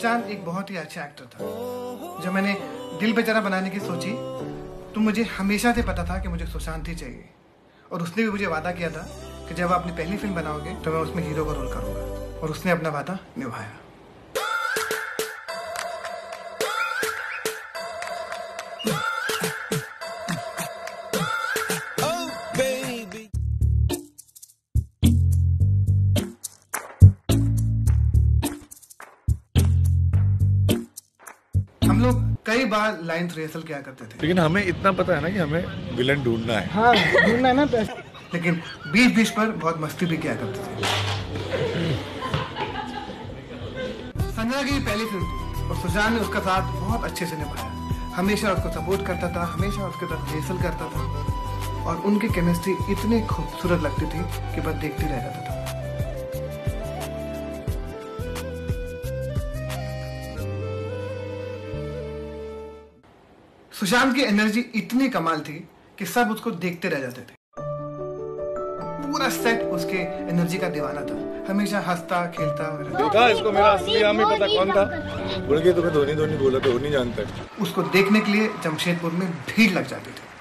सुशांत एक बहुत ही अच्छा एक्टर था। जब मैंने दिल बेचारा बनाने की सोची तो मुझे हमेशा से पता था कि मुझे सुशांत ही चाहिए, और उसने भी मुझे वादा किया था कि जब आप अपनी पहली फिल्म बनाओगे तो मैं उसमें हीरो का रोल करूँगा, और उसने अपना वादा निभाया। हम लोग कई बार लाइन रिहर्सल किया करते थे, लेकिन हमें इतना पता है ना कि हमें विलन ढूंढना है। हाँ ढूंढना है ना, लेकिन बीच बीच पर बहुत मस्ती भी किया करते थे। संजना की पहली फिल्म थी और सुशांत ने उसका साथ बहुत अच्छे से निभाया। हमेशा उसको सपोर्ट करता था, हमेशा उसके साथ रिहर्सल करता था, और उनकी केमिस्ट्री इतनी खूबसूरत लगती थी कि बस देखते रह जाता था। सुशांत की एनर्जी इतनी कमाल थी कि सब उसको देखते रह जाते थे। पूरा सेट उसके एनर्जी का दीवाना था, हमेशा हंसता खेलता देखा इसको, मेरा असली नाम ही पता कौन था। बोल के तुम्हें धोनी धोनी बोला तो नहीं जानता। उसको देखने के लिए जमशेदपुर में भीड़ लग जाती थी।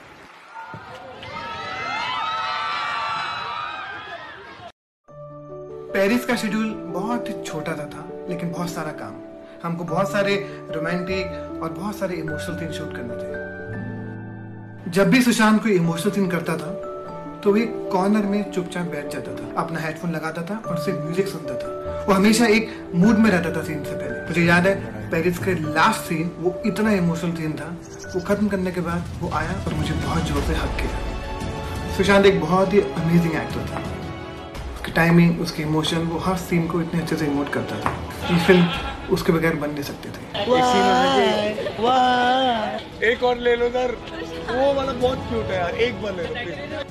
पेरिस का शेड्यूल बहुत ही छोटा था, लेकिन बहुत सारा काम। हमको बहुत सारे रोमांटिक और बहुत सारे इमोशनल सीन शूट करने थे। जब भी सुशांत कोई इमोशनल सीन करता था तो वो कॉर्नर में चुपचाप बैठ जाता था, अपना हेडफोन लगाता था और सिर्फ म्यूजिक सुनता था। वो हमेशा एक मूड में रहता था सीन से पहले। मुझे याद है पेरिस के लास्ट सीन, वो इतना इमोशनल सीन था, वो खत्म करने के बाद वो आया और मुझे बहुत जोर से हग किया। सुशांत एक बहुत ही अमेजिंग एक्टर था। उसकी टाइमिंग, उसके इमोशन, वो हर सीन को इतने अच्छे से इमोट करता था। ये फिल्म उसके बगैर बन नहीं सकती थी। एक और ले लो सर, वो वाला बहुत क्यूट है यार, एक बार ले लो प्लीज।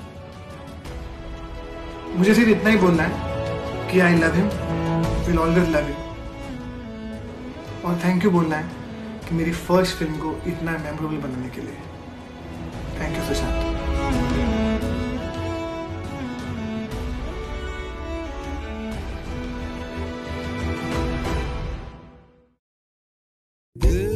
मुझे सिर्फ इतना ही बोलना है कि I love him, will always love him, और थैंक यू बोलना है कि मेरी फर्स्ट फिल्म को इतना मेमोरेबल बनाने के लिए। Thank you Sushant. दिल